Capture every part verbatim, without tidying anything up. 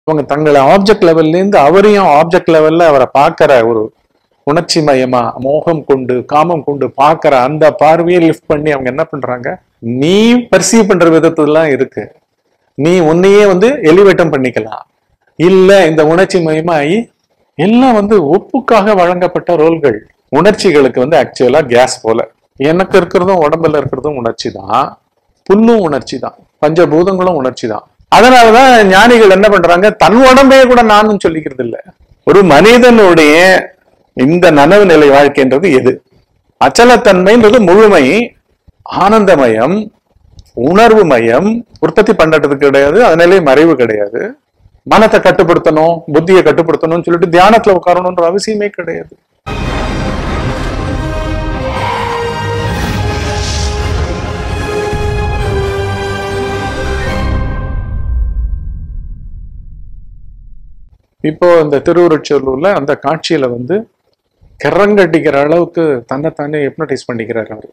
அவங்க தங்களை ஆப்ஜெக்ட் லெவல்ல இருந்து அவரையும் ஆப்ஜெக்ட் லெவல்ல அவரை பார்க்கிற ஒரு உணர்ச்சி மயமா மோகம் கொண்டு காமம் கொண்டு பார்க்கிற அந்த பார்வையை லிஃப்ட் பண்ணி அவங்க என்ன பண்றாங்க, நீ பர்சீவ் பண்ற விதத்துலாம் இருக்கு, நீ உன்னையே வந்து எலிவேட்டம் பண்ணிக்கலாம். இல்ல இந்த உணர்ச்சி மயமாயி எல்லாம் வந்து ஒப்புக்காக வழங்கப்பட்ட ரோல்கள். உணர்ச்சிகளுக்கு வந்து ஆக்சுவலா கேஸ் போல, எனக்கு இருக்கிறதும் உடம்புல இருக்கிறதும் உணர்ச்சி தான், புல்லும் உணர்ச்சி தான், பஞ்சபூதங்களும் உணர்ச்சி தான். அதனாலதான் ஞானிகள் என்ன பண்றாங்க, தன் உடம்பையே கூட நானும் சொல்லிக்கிறது இல்லை. ஒரு மனிதனுடைய இந்த நனவு நிலை வாழ்க்கைன்றது எது? அச்சலத்தன்மைன்றது முழுமை, ஆனந்தமயம், உணர்வு மயம், உற்பத்தி பண்றதுக்கு கிடையாது, அதனாலே மறைவு கிடையாது. மனத்தை கட்டுப்படுத்தணும், புத்தியை கட்டுப்படுத்தணும்னு சொல்லிட்டு தியானத்துல உட்காரணும்ன்ற அவசியமே கிடையாது. இப்போ இந்த திருவுருச்சூர்ல அந்த காட்சியில வந்து கிறங்கட்டிக்கிற அளவுக்கு தன்னைத்தானே ஹிப்னடைஸ் பண்ணிக்கிறாரு அவரு.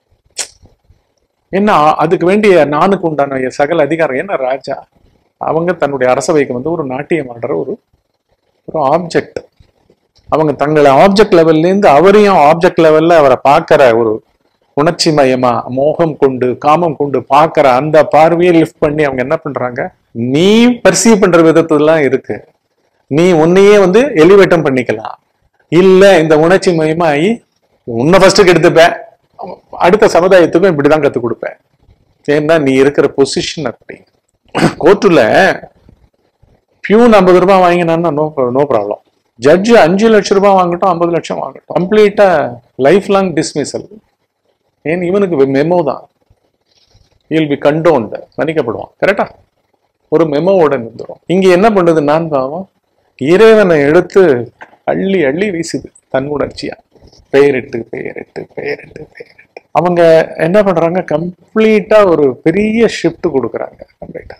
என்ன அதுக்கு வேண்டிய நானுக்கு உண்டான சகல அதிகாரம் என்ன, ராஜா அவங்க தன்னுடைய அரசவைக்கு வந்து ஒரு நாட்டியம் ஆடுற ஒரு ஒரு ஆப்ஜெக்ட். அவங்க தங்களை ஆப்ஜெக்ட் லெவல்ல இருந்து அவரையும் ஆப்ஜெக்ட் லெவல்ல அவரை பார்க்கிற ஒரு உணர்ச்சி மயமா மோகம் கொண்டு காமம் கொண்டு பார்க்கிற அந்த பார்வையை லிஃப்ட் பண்ணி அவங்க என்ன பண்றாங்க, நீ பர்சீவ் பண்ற விதத்துலாம் இருக்கு, நீ உன்னையே வந்து எலிவேட்டம் பண்ணிக்கலாம். இல்ல இந்த உணர்ச்சி மயமாயி உன்னை ஃபர்ஸ்ட் கெடுத்துப்பேன், அடுத்த சமுதாயத்துக்கும் இப்படிதான் கத்துக் கொடுப்பேன். ஏன்னா நீ இருக்கிற பொசிஷன் அப்படி. கோர்ட்டுல பியூன் ஐம்பது ரூபாய் வாங்கினான்னா நோ நோ ப்ராப்ளம். ஜட்ஜு அஞ்சு லட்சம் ரூபாய் வாங்கட்டும், ஐம்பது லட்சம் வாங்கட்டும், கம்ப்ளீட்டா லைஃப் லாங் டிஸ்மிசல். ஏன் இவனுக்கு மெமோ தான், இல் பி கண்டோன்ட், மன்னிக்கப்படுவான். கரெக்டா? ஒரு மெமோவோட நின்றுடும். இங்க என்ன பண்ணுது நான் பாவம், இறைவனை எடுத்து அள்ளி அள்ளி வீசுது தன் உணர்ச்சியா, பெயரிட்டு பெயரிட்டு பெயரிட்டு பெயரிட்டு. அவங்க என்ன பண்றாங்க, கம்ப்ளீட்டா ஒரு பெரிய ஷிஃப்ட் கொடுக்குறாங்க. கம்ப்ளீட்டா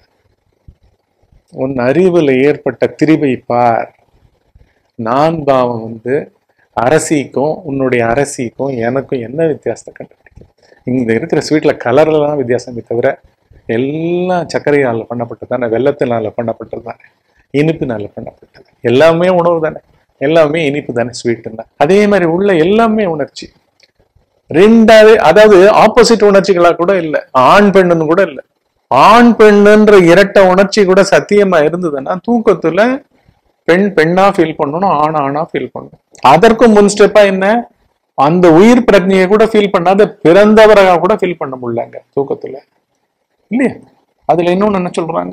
உன் அறிவுல ஏற்பட்ட திரிவை பார். நான் பாவம் வந்து அரசிக்கும் உன்னுடைய அரசிக்கும் எனக்கும் என்ன வித்தியாசத்தை கண்டுபிடிக்கும். இங்க இருக்கிற ஸ்வீட்ல கலர்ல தான் வித்தியாசமே தவிர எல்லாம் சர்க்கரையால பண்ணப்பட்டது தானே, வெள்ளத்தினால பண்ணப்பட்டது தானே, இனிப்புனால பண்ணப்பட்டது. எல்லாமே உணவு தானே, எல்லாமே இனிப்பு தானே, ஸ்வீட்டுன்னா. அதே மாதிரி உள்ள எல்லாமே உணர்ச்சி. ரெண்டாவது, அதாவது ஆப்போசிட் உணர்ச்சிகளா கூட இல்லை, ஆண் பெண்ணுன்னு கூட இல்லை. ஆண் பெண்ணுன்ற இரட்டை உணர்ச்சி கூட சத்தியமா இருந்ததுன்னா தூக்கத்துல பெண் பெண்ணா ஃபீல் பண்ணணும், ஆண் ஆணா ஃபீல் பண்ணணும். அதற்கும் முன் ஸ்டெப்பா என்ன, அந்த உயிர் பிரஜையை கூட ஃபீல் பண்ணாத பிறந்தவராக கூட ஃபீல் பண்ண முடியலங்க தூக்கத்துல, இல்லையா? அதுல இன்னொன்னு என்ன சொல்றாங்க,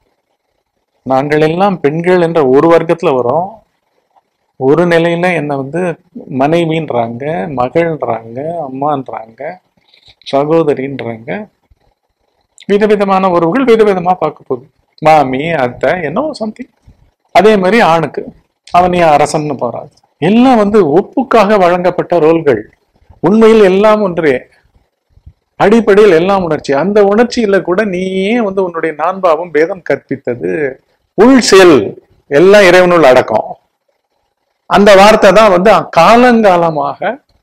நாங்கள் எல்லாம் பெண்கள் என்ற ஒரு வர்க்கத்துல வரோம், ஒரு நிலையில என்ன வந்து மனைவின்றாங்க, மகள்ன்றாங்க, அம்மான்றாங்க, சகோதரின்றாங்க, விதவிதமான உறவுகள் விதவிதமா பார்க்க போகுது, மாமி அத்தை என்னவோ சம்திங். அதே மாதிரி ஆணுக்கு அவன் ஏன் அரசன்னு போறாது. எல்லாம் வந்து ஒப்புக்காக வழங்கப்பட்ட ரோல்கள். உண்மையில் எல்லாம் ஒன்றே, அடிப்படையில் எல்லாம் உணர்ச்சி. அந்த உணர்ச்சியில கூட நீயே வந்து உன்னுடைய நான்பாவும் பேதம் கற்பித்தது. உள் செயல் எல்லாம் இறைவனுள் அடக்கம். அந்த வார்த்தை தான் வந்து காலங்காலமாக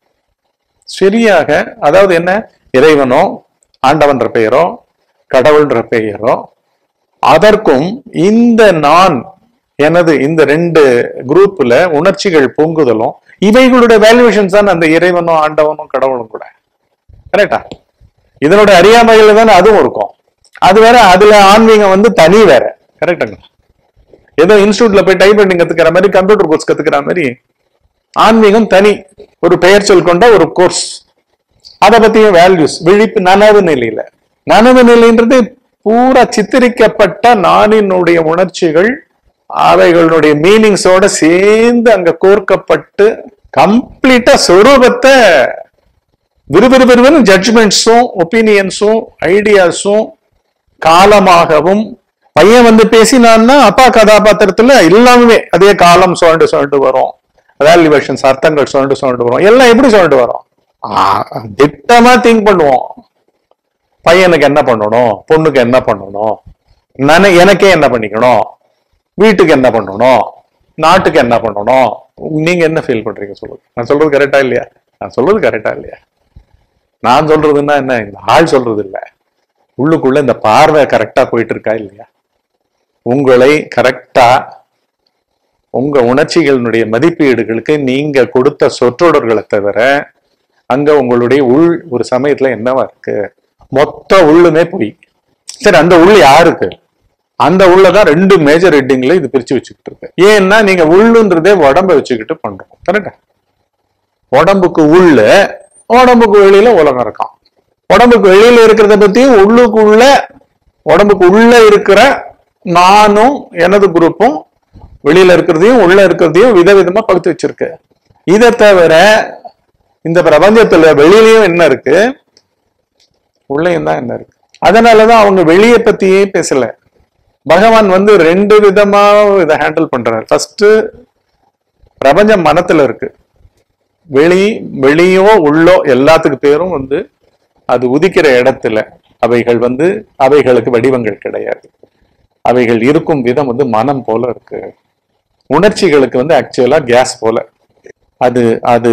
சரியாக, அதாவது என்ன, இறைவனோ ஆண்டவன்ற பெயரோ கடவுள்ன்ற பெயரோ அதற்கும் இந்த நான் எனது இந்த ரெண்டு குரூப்ல உணர்ச்சிகள் பொங்குதலும் இவைகளுடைய வேல்யூவேஷன்ஸ் தான் அந்த இறைவனும் ஆண்டவனும் கடவுளும் கூட. கரெக்டா? இதனுடைய அறியாமையில தானே அதுவும் இருக்கும். அது வேற, அதுல ஆன்மீகம் வந்து தனி வேற. கரெக்டுங்களா? ஏதோ இன்ஸ்டியூட்ல போய் டைப் ரைட்டிங் கத்துக்கிற மாதிரி, கம்ப்யூட்டர் கோர்ஸ் கத்துக்கிற மாதிரி ஆன்மீகம் தனி, ஒரு பெயர் சொல் கொண்ட ஒரு கோர்ஸ். அதை பத்தியும் வேல்யூஸ், விழிப்பு, நனவு நிலையில. நனவு நிலைன்றது பூரா சித்தரிக்கப்பட்ட நானினுடைய உணர்ச்சிகள், அவைகளுடைய மீனிங்ஸோட சேர்ந்து அங்க கோர்க்கப்பட்டு கம்ப்ளீட்டா சொரூபத்தை விறுவிறு விறுவிறு ஜட்ஜ்மெண்ட்ஸும் ஒப்பீனியன்ஸும் ஐடியாஸும் காலமாகவும். பையன் வந்து பேசினான்னா அப்பா கதாபாத்திரத்துல எல்லாமே அதே காலம் சொல்லிட்டு சொல்லிட்டு வரும், வேல்யூவேஷன்ஸ் அர்த்தங்கள் சொல்லிட்டு சொல்லிட்டு வரும். எல்லாம் எப்படி சொல்லிட்டு வரும், திட்டமா திங்க் பண்ணுவோம். பையனுக்கு என்ன பண்ணணும், பொண்ணுக்கு என்ன பண்ணணும், நானே எனக்கே என்ன பண்ணிக்கணும், வீட்டுக்கு என்ன பண்ணணும், நாட்டுக்கு என்ன பண்ணணும். நீங்க என்ன ஃபீல் பண்றீங்க சொல்லுங்க. நான் சொல்றது கரெக்டா இல்லையா? நான் சொல்றது கரெக்டா இல்லையா? நான் சொல்றதுன்னா என்ன, இந்த ஆள் சொல்றது இல்லை, உள்ளுக்குள்ள இந்த பார்வை கரெக்டா போயிட்டு இருக்கா இல்லையா? உங்களை கரெக்டா உங்க உணர்ச்சிகளுடைய மதிப்பீடுகளுக்கு நீங்க கொடுத்த சொற்றொடர்களை தவிர அங்க உங்களுடைய உள் ஒரு சமயத்துல என்னவா இருக்கு? மொத்த உள்ளுமே போய். சரி, அந்த உள் யாருக்கு? அந்த உள்ளதான் ரெண்டு மேஜர் ஹெட்டிங்ல இது பிரிச்சு வச்சுக்கிட்டு இருக்கு. ஏன்னா நீங்க உள்ளுன்றதே உடம்ப வச்சுக்கிட்டு பண்றோம். கரெக்டா? உடம்புக்கு உள்ள, உடம்புக்கு வெளியில உலகம் இருக்கான். உடம்புக்கு வெளியில இருக்கிறத பத்தியும் உள்ளுக்குள்ள உடம்புக்கு உள்ள இருக்கிற நானும் எனது குரூப்பும் வெளியில இருக்கிறதையும் உள்ள இருக்கிறதையும் விதவிதமா பகுத்து வச்சிருக்கு. இதை தவிர இந்த பிரபஞ்சத்துல வெளியிலயும் என்ன இருக்கு, உள்ளயும் தான் என்ன இருக்கு. அதனாலதான் அவங்க வெளியே பத்தியே பேசல. பகவான் வந்து ரெண்டு விதமா இதை ஹேண்டில் பண்றாரு. ஃபர்ஸ்ட், பிரபஞ்சம் மனத்துல இருக்கு. வெளி வெளியோ உள்ளோ எல்லாத்துக்கு பேரும் வந்து அது உதிக்கிற இடத்துல அவைகள் வந்து அவைகளுக்கு வடிவங்கள் கிடையாது. அவைகள் இருக்கும் விதம் வந்து மனம் போல இருக்கு. உணர்ச்சிகளுக்கு வந்து ஆக்சுவலா கேஸ் போல. அது அது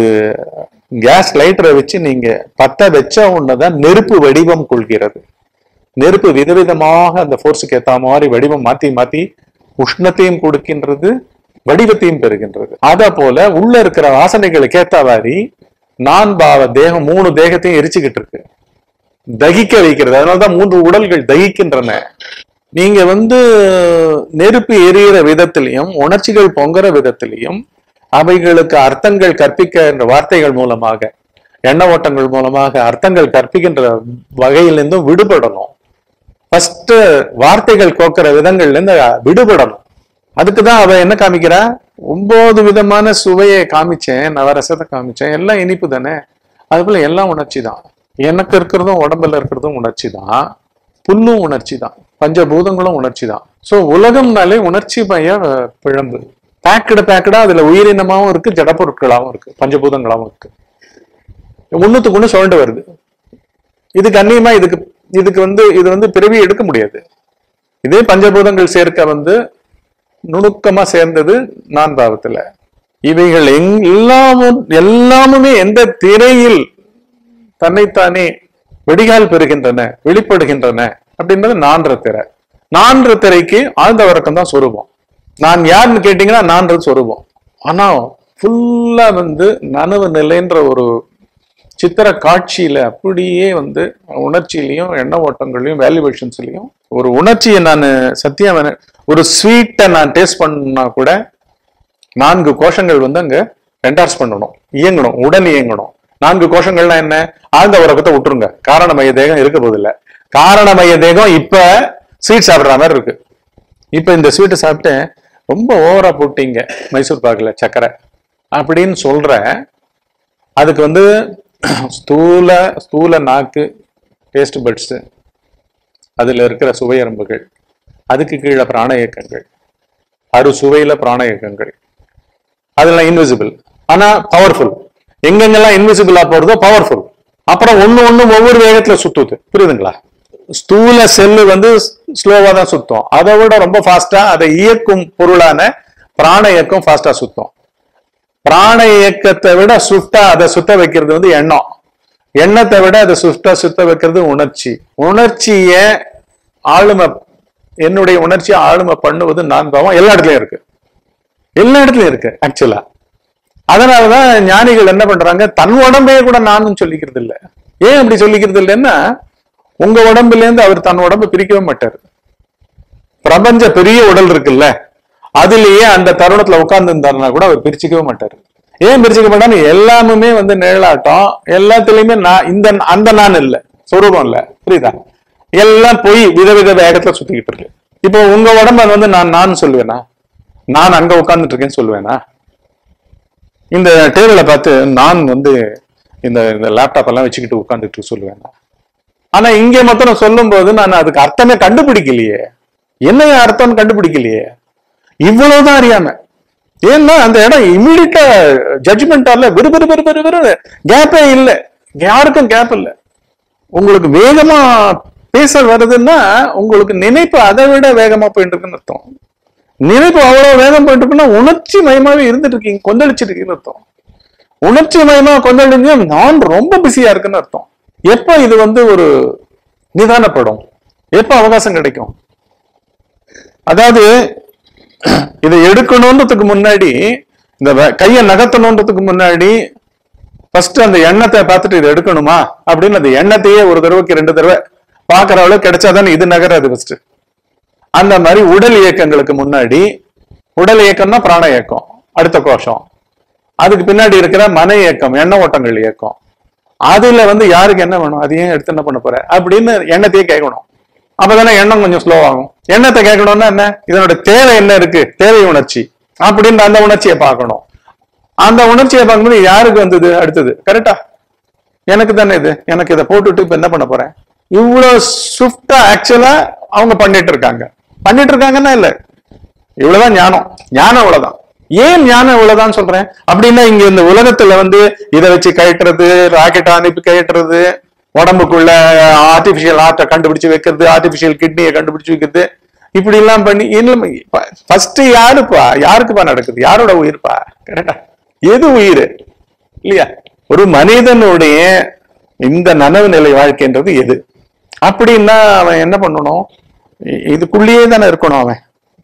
கேஸ் லைட்டரை வச்சு நீங்க பத்த வச்ச உடனேதான் நெருப்பு வடிவம் கொள்கிறது. நெருப்பு விதவிதமாக அந்த போர்ஸுக்கு ஏத்த மாதிரி வடிவம் மாத்தி மாத்தி உஷ்ணத்தையும் கொடுக்கின்றது, வடிவத்தையும் பெறுகின்றது. அத போல உள்ள இருக்கிற வாசனைகளுக்கு ஏத்த மாதிரி நான் பாவ தேகம் மூணு தேகத்தையும் எரிச்சுக்கிட்டு இருக்கு, தகிக்க வைக்கிறது. அதனாலதான் மூன்று உடல்கள் தகிக்கின்றன. நீங்க வந்து நெருப்பு எரிகிற விதத்திலையும் உணர்ச்சிகள் பொங்குற விதத்திலையும் அவைகளுக்கு அர்த்தங்கள் கற்பிக்க என்ற வார்த்தைகள் மூலமாக, எண்ண ஓட்டங்கள் மூலமாக அர்த்தங்கள் கற்பிக்கின்ற வகையிலிருந்தும் விடுபடணும். ஃபர்ஸ்ட் வார்த்தைகள் கோக்கிற விதங்கள்ல இருந்து விடுபடணும். அதுக்குதான் அவ என்ன காமிக்கிறா? ஒன்பது விதமான சுவையை காமிச்சேன், நவரசத்தை காமிச்சேன், எல்லாம் இனிப்பு தானே. அது போல எல்லாம் உணர்ச்சி தான். எனக்கு இருக்கிறதும் உடம்புல இருக்கிறதும் உணர்ச்சி தான், புல்லும் உணர்ச்சி தான், பஞ்சபூதங்களும் உணர்ச்சி தான். சோ உலகம்னாலே உணர்ச்சி மய பிழம்பு. பேக்கடு பேக்கடா அதுல உயிரினமாவும் இருக்கு, ஜடப்பொருட்களாகவும் இருக்கு, பஞ்சபூதங்களாகவும் இருக்கு. ஒண்ணுத்துக்கு ஒண்ணு சொல்லிட்டு வருது. இதுக்கு அந்நியமா இதுக்கு இதுக்கு வந்து இது வந்து பிறவி எடுக்க முடியாது. இதே பஞ்சபூதங்கள் சேர்க்க வந்து நுணுக்கமா சேர்ந்தது நான் பாவத்துல. இவைகள் எல்லாமும் எல்லாமுமே எந்த திரையில் தன்னைத்தானே வெடிகால் பெறுகின்றன, வெளிப்படுகின்றன அப்படின்றது நான்ற திரை. நான்ற திரைக்கு ஆழ்ந்த வழக்கம் தான் சொரூபம். நான் யாருன்னு கேட்டீங்கன்னா நான்றது சொரூபம். ஆனா ஃபுல்லா வந்து நனவு நிலைன்ற ஒரு சித்திர காட்சியில அப்படியே வந்து உணர்ச்சியிலையும் எண்ண ஓட்டங்களையும் வேல்யூவேஷன்ஸ்லயும் ஒரு உணர்ச்சியை நான் சத்தியம் ஒரு ஸ்வீட்டை நான் டேஸ்ட் பண்ணா கூட நான்கு கோஷங்கள் வந்து அங்க என்டார்ஸ் பண்ணணும், இயங்கணும், உடன் இயங்கணும். நான்கு கோஷங்கள்னா என்ன? ஆழ்ந்த உறக்கத்தை விட்டுருங்க, காரணமய தேகம் இருக்க போதில்லை. காரணமய தேகம் இப்ப ஸ்வீட் சாப்பிடுற மாதிரி இருக்கு. இப்ப இந்த ஸ்வீட்டை சாப்பிட்டு ரொம்ப ஓவரா போட்டீங்க மைசூர் பாக்குல சக்கரை அப்படின்னு சொல்ற, அதுக்கு வந்து ஸ்தூல ஸ்தூல நாக்கு டேஸ்ட் பட்ஸ், அதுல இருக்கிற சுவையரம்புகள், அதுக்கு கீழே பிராண இயக்கங்கள், அறு சுவையில பிராண இயக்கங்கள், அதெல்லாம் இன்விசிபிள் ஆனா பவர்ஃபுல். எங்கெங்கெல்லாம் இன்விசிபிளா போறதோ பவர்ஃபுல். அப்புறம் ஒண்ணு ஒண்ணு ஒவ்வொரு வேகத்துல சுத்துது. புரியுதுங்களா? ஸ்தூல செல்லு வந்து ஸ்லோவா தான் சுத்தம், அதை விட ரொம்ப ஃபாஸ்டா அதை இயக்கும் பொருளான பிராண இயக்கம் ஃபாஸ்டா சுத்தம். பிராண இயக்கத்தை விட சுத்தா அதை சுத்த வைக்கிறது வந்து எண்ணம். எண்ணத்தை விட அதை சுத்தா சுத்த வைக்கிறது உணர்ச்சி. உணர்ச்சிய ஆளுமை, என்னுடைய உணர்ச்சியை ஆளுமை பண்ணுவது நான் பாவம் எல்லா இடத்துலயும் இருக்கு, எல்லா இடத்துலயும் இருக்கு ஆக்சுவலா. அதனாலதான் ஞானிகள் என்ன பண்றாங்க, தன் உடம்பையே கூட நானும் சொல்லிக்கிறது இல்லை. ஏன் அப்படி சொல்லிக்கிறது இல்லைன்னா, உங்க உடம்புல இருந்து அவர் தன் உடம்பை பிரிக்கவே மாட்டாரு. பிரபஞ்ச பெரிய உடல் இருக்குல்ல, அதுலயே அந்த தருணத்துல உட்கார்ந்து இருந்தாருன்னா கூட அவர் பிரிச்சுக்கவே மாட்டாரு. ஏன் பிரிச்சுக்க மாட்டாரு? எல்லாமே வந்து நிழலாட்டம், எல்லாத்துலயுமே நான் இந்த அந்த நான் இல்லை, சொரூபம் இல்லை. புரியுதா? எல்லாம் போய் விதவித வேகத்துல சுத்திக்கிட்டு இருக்கு. இப்போ உங்க உடம்ப வந்து நான் நான் சொல்லுவேனா? நான் அங்க உட்கார்ந்துட்டு இருக்கேன்னு சொல்லுவேனா? இந்த டேபிளை பார்த்து நான் வந்து இந்த லேப்டாப் எல்லாம் வச்சுக்கிட்டு உட்கார்ந்துட்டு சொல்லுவேனா? ஆனா இங்க மொத்தம் சொல்லும் போது நான் அதுக்கு அர்த்தமே கண்டுபிடிக்கலையே. என்ன அர்த்தம் கண்டுபிடிக்கலையே, இவ்வளவுதான் அறியாம. ஏன்னா அந்த இடம் இமீடியட்டா ஜட்ஜ்மெண்டால விறு விறு விறு விறு விறு கேப்பே இல்லை, யாருக்கும் கேப் இல்லை. உங்களுக்கு வேகமா பேச வருதுன்னா உங்களுக்கு நினைப்பு அதை விட வேகமா போயிட்டு இருக்குன்னு அர்த்தம். நினைப்பு அவ்வளவு வேகம் போயிட்டு இருக்குன்னா உணர்ச்சி மயமாவே இருந்துட்டு இருக்கீங்க, கொந்தளிச்சுட்டு இருக்கீங்கன்னு அர்த்தம். உணர்ச்சி மயமா கொந்தளிஞ்சு நான் ரொம்ப பிஸியா இருக்குன்னு அர்த்தம். எப்ப இது வந்து ஒரு நிதானப்படும், எப்ப அவகாசம் கிடைக்கும்? அதாவது இதை எடுக்கணுன்றதுக்கு முன்னாடி, இந்த கையை நகர்த்தணுன்றதுக்கு முன்னாடி ஃபர்ஸ்ட் அந்த எண்ணத்தை பார்த்துட்டு இதை எடுக்கணுமா அப்படின்னு அந்த எண்ணத்தையே ஒரு தடவைக்கு ரெண்டு தடவை பாக்குற அளவு கிடைச்சாதானே இது நகராது ஃபர்ஸ்ட். அந்த மாதிரி உடல் இயக்கங்களுக்கு முன்னாடி, உடல் இயக்கம்னா பிராண இயக்கம் அடுத்த கோஷம், அதுக்கு பின்னாடி இருக்கிற மன இயக்கம் எண்ண ஓட்டங்கள் இயக்கம், அதுல வந்து யாருக்கு என்ன வேணும் அதையும் எடுத்து என்ன பண்ண போற அப்படின்னு எண்ணத்தையே கேட்கணும். அப்பதானே எண்ணம் கொஞ்சம் ஸ்லோ ஆகும். எண்ணத்தை கேட்கணும்னா என்ன, இதனோட தேவை என்ன இருக்கு, தேவை உணர்ச்சி அப்படின்ற அந்த உணர்ச்சியை பார்க்கணும். அந்த உணர்ச்சியை பார்க்கும்போது யாருக்கு வந்தது அடுத்தது, கரெக்டா எனக்கு தானே இது, எனக்கு இதை போட்டுட்டு இப்ப என்ன பண்ண போறேன், இவ்வளவு ஸ்விஃப்டா ஆக்சுவலா அவங்க பண்ணிட்டு இருக்காங்க. பண்ணிட்டு இருக்காங்கன்னா இல்ல, இவ்வளவுதான் ஞானம். ஞானம் இவ்வளவுதான். ஏன் ஞானம் இவ்வளவுதான் சொல்றேன் அப்படின்னா, இங்க இந்த உலகத்துல வந்து இதை வச்சு கயட்டுறது, ராக்கெட் அனுப்பி கயட்டுறது, உடம்புக்குள்ள ஆர்டிபிஷியல் ஹார்ட்டை கண்டுபிடிச்சு வைக்கிறது, ஆர்டிபிஷியல் கிட்னியை கண்டுபிடிச்சு வைக்கிறது, இப்படி எல்லாம் பண்ணி ஃபர்ஸ்ட் யாருப்பா, யாருக்குப்பா நடக்குது, யாரோட உயிர்ப்பா, கரெக்டா எது உயிர் இல்லையா? ஒரு மனிதனுடைய இந்த நனவு நிலை வாழ்க்கைன்றது எது அப்படின்னா அவன் என்ன பண்ணணும், இதுக்குள்ளேயே தானே இருக்கணும். அவன்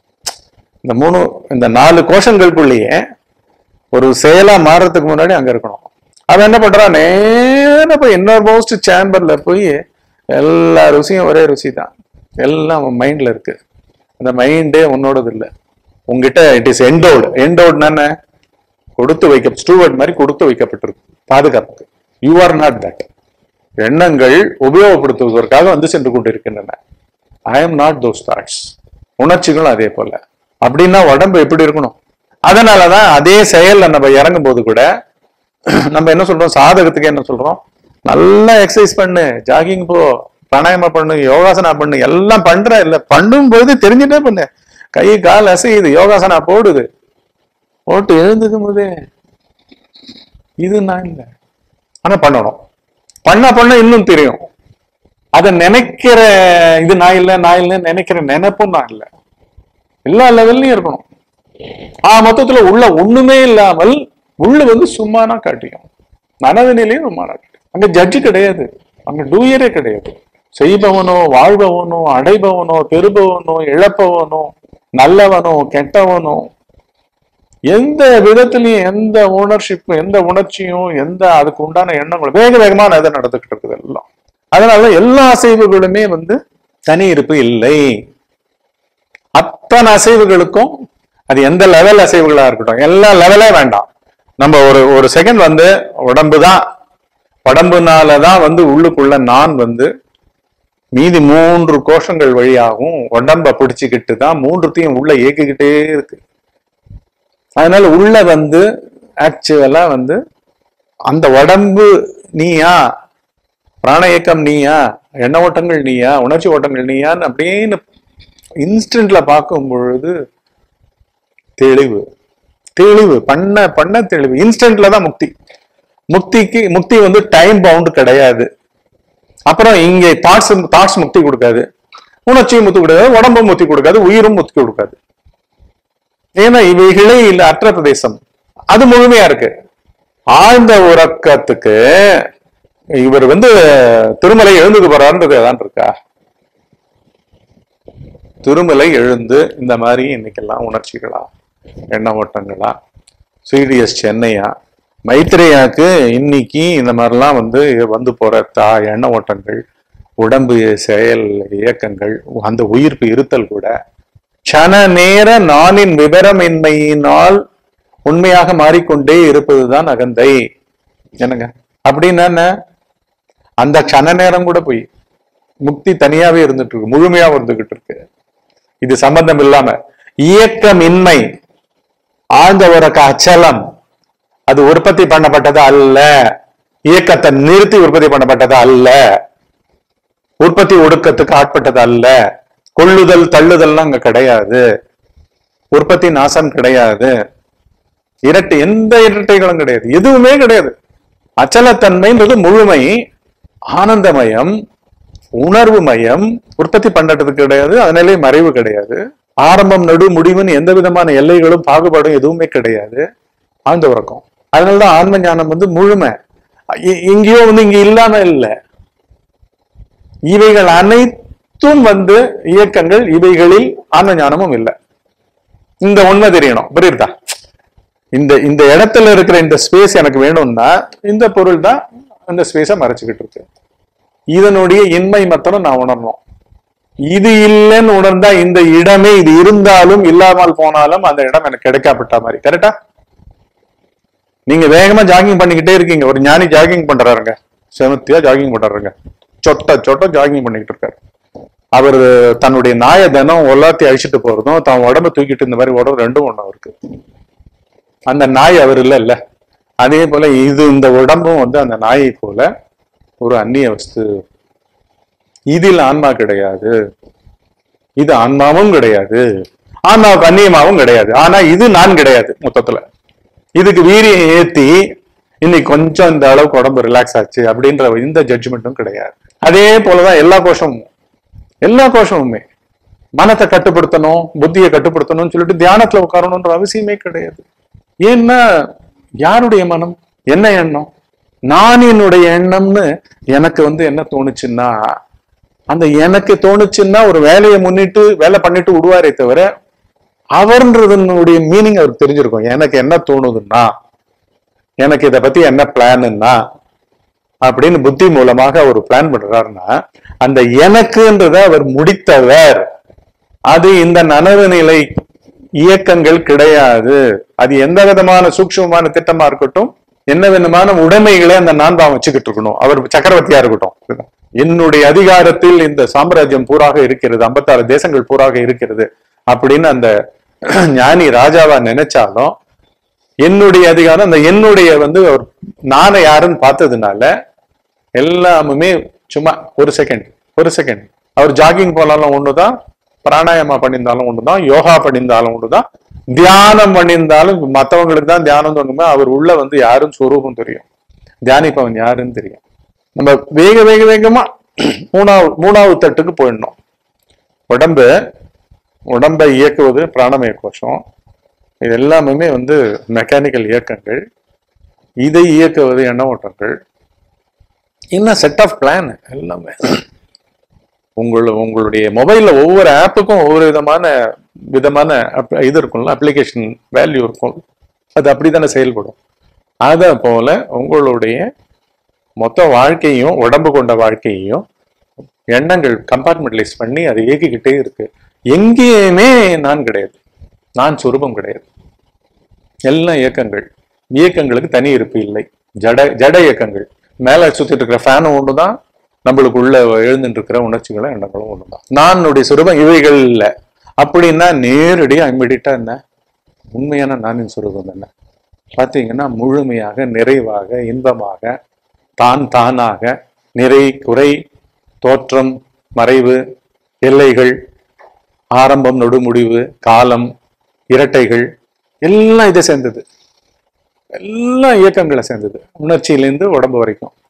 இந்த மூணு இந்த நாலு கோஷங்களுக்குள்ளேயே ஒரு செயலா மாறுறதுக்கு முன்னாடி அங்க இருக்கணும். அவன் என்ன பண்றான், நேர போய் இன்னொரு மோஸ்ட் சேம்பர்ல போய் எல்லா ருசியும் ஒரே ருசி தான், எல்லாம் அவன் மைண்ட்ல இருக்கு. அந்த மைண்டே உன்னோடது இல்லை, உங்ககிட்ட இட் இஸ் எண்டோடு. எண்டோடுன்னு கொடுத்து வைக்க, ஸ்டூவர்ட் மாதிரி கொடுத்து வைக்கப்பட்டிருக்கு பாதுகாப்புக்கு. You are not that. எண்ணங்கள் உபயோகப்படுத்துவதற்காக வந்து சென்று கொண்டு இருக்கின்றன. I am not those thoughts. உணர்ச்சிகளும் அதே போல. அப்படின்னா உடம்பு எப்படி இருக்கணும்? அதனாலதான் அதே செயல்ல நம்ம இறங்கும் போது கூட நம்ம என்ன சொல்றோம், சாதகத்துக்கு என்ன சொல்றோம், நல்லா எக்ஸசைஸ் பண்ணு, ஜாகிங் போ, பிராணாயாமம் பண்ணு, யோகாசனா பண்ணு, எல்லாம் பண்ற இல்ல, பண்ணும் போது தெரிஞ்சுட்டே பண்ணு, கை கால் அசையுது, யோகாசனா போடுது, போட்டு எழுந்துக்கும் போதே இது நான் இல்லை. ஆனா பண்ணணும், பண்ண பண்ண இன்னும் தெரியும். அதை நினைக்கிற இது நான் இல்லை, நான் இல்லைன்னு நினைக்கிற நினைப்பும் நான் இல்லை. எல்லா லெவல்லையும் இருக்கணும். ஆஹ் மொத்தத்துல உள்ள ஒண்ணுமே இல்லாமல் உள்ள வந்து சும்மானா காட்டியும், நனவு நிலையும் சும்மானா காட்டியும். அங்க ஜட்ஜு கிடையாது, அங்க டூயரே கிடையாது. செய்பவனோ வாழ்பவனோ அடைபவனோ பெறுபவனோ இழப்பவனோ நல்லவனோ கெட்டவனோ எந்த விதத்திலையும் எந்த ஓனர்ஷிப்பும் எந்த உணர்ச்சியும் எந்த அதுக்கு உண்டான எண்ணங்களும் வேக வேகமான இதை நடந்துகிட்டு இருக்குது எல்லாம். அதனால எல்லா அசைவுகளுமே வந்து தனி இருப்பு இல்லை. அத்தனை அசைவுகளுக்கும் அது எந்த லெவல் அசைவுகளா இருக்கட்டும், எல்லா லெவலே வேண்டாம். நம்ம ஒரு ஒரு செகண்ட் வந்து உடம்பு தான், உடம்புனாலதான் வந்து உள்ளுக்குள்ள நான் வந்து மீதி மூன்று கோஷங்கள் வழியாகவும் உடம்ப பிடிச்சுக்கிட்டு தான் மூன்றுத்தையும் உள்ள இயக்கிக்கிட்டே இருக்கு. அதனால உள்ள வந்து ஆக்சுவலா வந்து அந்த உடம்பு நீயா, பிராண இயக்கம் நீயா, எண்ண ஓட்டங்கள் நீயா, உணர்ச்சி ஓட்டங்கள் நீயான்னு அப்படின்னு இன்ஸ்டன்ட்ல பார்க்கும் பொழுது தெளிவு, தெளிவு பண்ண பண்ண தெளிவு. இன்ஸ்டன்ட்ல தான் முக்தி. முக்திக்கு முக்தி வந்து டைம் பவுண்ட் கிடையாது. அப்புறம் இங்க தாட்ஸ் தாட்ஸ் முக்தி கொடுக்காது, உணர்ச்சியும் முக்தி கொடுக்காது, உடம்பும் முக்தி கொடுக்காது, உயிரும் முக்தி கொடுக்காது. ஏன்னா இவைகளே இல்லை அற்ற பிரதேசம், அது முழுமையா இருக்கு. ஆழ்ந்த உறக்கத்துக்கு இவர் வந்து திருமலை எழுந்துக்கு போறாருன்றது அதான் இருக்கா. திருமலை எழுந்து இந்த மாதிரி இன்னைக்கெல்லாம் உணர்ச்சிகளா, எண்ண ஓட்டங்களா, சிடிஎஸ் சென்னையா, மைத்ரேயாக்கு இன்னைக்கு இந்த மாதிரிலாம் வந்து வந்து போற தா எண்ண ஓட்டங்கள், உடம்பு செயல் இயக்கங்கள், அந்த உயிர்ப்பு இருத்தல் கூட சன நேர நானின் விவரமின்மையினால் உண்மையாக மாறிக்கொண்டே இருப்பதுதான் அகந்தை. என்னங்க அப்படின்னா அந்த கன நேரம் கூட போய் முக்தி தனியாவே இருந்துட்டு இருக்கு, முழுமையா வந்துகிட்டு இருக்கு. இது சம்பந்தம் இல்லாம இயக்கமின்மை, ஆழ்ந்த உறக்க அச்சலம், அது உற்பத்தி பண்ணப்பட்டது அல்ல. இயக்கத்தை நிறுத்தி உற்பத்தி பண்ணப்பட்டது அல்ல. உற்பத்தி ஒடுக்கத்துக்கு ஆட்பட்டது அல்ல. கொள்ளுதல் தள்ளுதல்லாம் அங்க கிடையாது. உற்பத்தி நாசம் கிடையாது. இரட்டை எந்த இரட்டைகளும் கிடையாது, எதுவுமே கிடையாது. அச்சலத்தன்மைன்றது முழுமை, ஆனந்தமயம், உணர்வு மயம், உற்பத்தி பண்றதுக்கு கிடையாது, அதனாலே மறைவு கிடையாது. ஆரம்பம் நடு முடிவுன்னு எந்த விதமான எல்லைகளும் பாகுபாடும் எதுவுமே கிடையாது. ஆழ்ந்த உறக்கம். அதனாலதான் ஆன்ம ஞானம் வந்து முழுமை. எங்கேயோ வந்து இங்க இல்லாம இல்லை. இவைகள் அனைத்து அனைத்தும் வந்து இயக்கங்கள், இவைகளில் ஆன்ம ஞானமும் இல்லை. இந்த உண்மை தெரியணும். புரியுதா? இந்த இந்த இடத்துல இருக்கிற இந்த ஸ்பேஸ் எனக்கு வேணும்னா இந்த பொருள் தான் அந்த ஸ்பேஸை மறைச்சுக்கிட்டு இருக்கு. இதனுடைய இன்மை மத்தனும் நான் உணரணும். இது இல்லைன்னு உணர்ந்தா இந்த இடமே, இது இருந்தாலும் இல்லாமல் போனாலும் அந்த இடம் எனக்கு கிடைக்காப்பட்ட மாதிரி. கரெக்டா? நீங்க வேகமா ஜாகிங் பண்ணிக்கிட்டே இருக்கீங்க. ஒரு ஞானி ஜாகிங் பண்றாருங்க, செமத்தியா ஜாகிங் பண்றாருங்க, சொட்ட சொட்ட ஜாகிங் பண்ணிக்கிட்டு இருக்காரு. அவர் தன்னுடைய நாய தினம் எல்லாத்தையும் அழிச்சிட்டு போறதும் தான் உடம்பு தூக்கிட்டு இந்த மாதிரி உடம்பு ரெண்டும் ஒண்ணு இருக்கு. அந்த நாய் அவர் இல்ல இல்ல அதே போல இது இந்த உடம்பும் வந்து அந்த நாயை போல ஒரு அந்நிய வஸ்து. இதில் ஆன்மா கிடையாது, இது ஆன்மாவும் கிடையாது, ஆன்மாவுக்கு அந்நியமாவும் கிடையாது. ஆனா இது நான் கிடையாது. மொத்தத்துல இதுக்கு வீரியம் ஏத்தி இன்னைக்கு கொஞ்சம் இந்த அளவுக்கு உடம்பு ரிலாக்ஸ் ஆச்சு அப்படின்ற இந்த ஜட்ஜ்மெண்ட்டும் கிடையாது. அதே போலதான் எல்லா கோஷமும், எல்லா கோஷமுமே மனத்தை கட்டுப்படுத்தணும், புத்தியை கட்டுப்படுத்தணும்னு சொல்லிட்டு தியானத்துல உட்காரணும்ன்ற அவசியமே கிடையாது. ஏன்னா யாருடைய மனம், என்ன எண்ணம்? நான் என்னுடைய எண்ணம்னு எனக்கு வந்து என்ன தோணுச்சுன்னா, அந்த எனக்கு தோணுச்சுன்னா ஒரு வேலையை முன்னிட்டு வேலை பண்ணிட்டு விடுவாரே தவிர அவர்ன்றதனுடைய மீனிங் அவருக்கு தெரிஞ்சிருக்கும். எனக்கு என்ன தோணுதுன்னா, எனக்கு இதை பத்தி என்ன பிளான்னா அப்படின்னு புத்தி மூலமாக அவர் பிளான் பண்றாருன்னா, அந்த எனக்குன்றத அவர் முடித்தவர். அது இந்த நனவு நிலை இயக்கங்கள் கிடையாது. அது எந்த விதமான சூக்ஷ்மமான திட்டமா இருக்கட்டும், என்ன விதமான உடைமைகளை அந்த நான்பாவம் வச்சுக்கிட்டு இருக்கணும். அவர் சக்கரவர்த்தியா இருக்கட்டும், என்னுடைய அதிகாரத்தில் இந்த சாம்ராஜ்யம் பூராக இருக்கிறது, ஐம்பத்தாறு தேசங்கள் பூராக இருக்கிறது அப்படின்னு அந்த ஞானி ராஜாவா நினைச்சாலும் என்னுடைய அதிகாரம், அந்த என்னுடைய வந்து ஒரு நானை யாருன்னு பார்த்ததுனால எல்லாமுமே சும்மா ஒரு செகண்ட் ஒரு செகண்ட் அவர் ஜாகிங் போனாலும் ஒண்ணுதான், பிராணாயாமா பண்ணியிருந்தாலும் ஒண்ணுதான், யோகா பண்ணியிருந்தாலும் ஒண்ணுதான், தியானம் பண்ணியிருந்தாலும் மற்றவங்களுக்கு தான் தியானம் தோணுமே, அவர் உள்ள வந்து யாரும் சொரூபம் தெரியும், தியானிப்பவன் யாருன்னு தெரியும். நம்ம வேக வேக வேகமா மூணாவது மூணாவது தட்டுக்கு போயிடணும். உடம்பு உடம்பை இயக்குவது பிராணமய கோஷம். இது எல்லாமே வந்து மெக்கானிக்கல் இயக்கங்கள். இதை இயக்குவது எண்ண ஓட்டங்கள். என்ன செட் ஆஃப் பிளான் எல்லாமே. உங்கள உங்களுடைய மொபைல்ல ஒவ்வொரு ஆப்புக்கும் ஒவ்வொரு விதமான விதமான இது இருக்கும்ல, அப்ளிகேஷன் வேல்யூ இருக்கும். அது அப்படித்தானே செயல்படும். அதை போல உங்களுடைய மொத்த வாழ்க்கையும், உடம்பு கொண்ட வாழ்க்கையையும் எண்ணங்கள் கம்பார்ட்மெண்டலைஸ் பண்ணி அதை இயக்கிக்கிட்டே இருக்கு. எங்கேயுமே நான் கிடையாது, நான் சொரூபம் கிடையாது. எல்லாம் இயக்கங்கள். இயக்கங்களுக்கு தனி இருப்பு இல்லை. ஜட ஜட இயக்கங்கள். மேல சுத்திட்டு இருக்கிற ஃபேனும் ஒண்ணுதான், நம்மளுக்கு உள்ள எழுந்துட்டு இருக்கிற உணர்ச்சிகளும் எண்ணங்களும் ஒண்ணுதான். நானுடைய சுரூபம் இவைகள் இல்லை அப்படின்னா நேரடியா இம்மிடியா என்ன உண்மையான நானின் சுரூபம் என்ன பார்த்தீங்கன்னா, முழுமையாக, நிறைவாக, இன்பமாக, தான் தானாக, நிறை குறை, தோற்றம் மறைவு, எல்லைகள், ஆரம்பம் நொடு முடிவு, காலம், இரட்டைகள் எல்லாம் இதை சேர்ந்தது. எல்லாம் இயக்கங்களை சேர்ந்தது. உணர்ச்சியிலேருந்து உடம்பு வரைக்கும்